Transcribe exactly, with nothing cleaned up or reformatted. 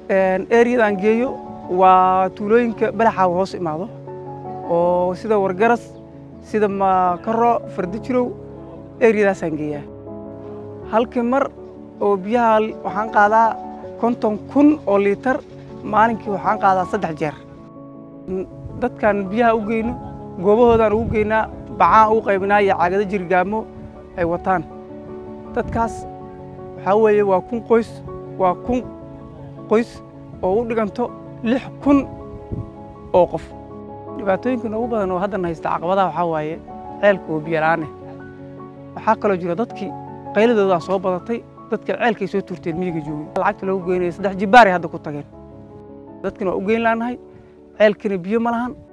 area aan geeyo waa tuulooyinka balaxa hoos imaado oo sida wargaras sida ma karo fardijirow area aan geeyaa halkii mar oo biyaha waxaan qaadaa konton kun oo litir maalinkii waxaan qaadaa saddex jeer dadkan biyaha u geeyno goobahoodan ugu geynaa bacaan u qaybinaa iyo caagada jirgaamo ay wataan dadkaas waxa weeye waa kun qoys waa kun qoys oo u dhiganto lix kun oo qof dhibaatooyinka ugu badan oo hadda haysta caqabadaha waxa waaye ceelka oo biyo la'aan ah waxa kale jira dadkii qayladooda soo badatay dadka ceelkay soo turteen miyiga joogay lacagta lagu geeyay saddex jibaar hadda ku tageen dadkina u geyn laanahay ceelkina biyo ma lahan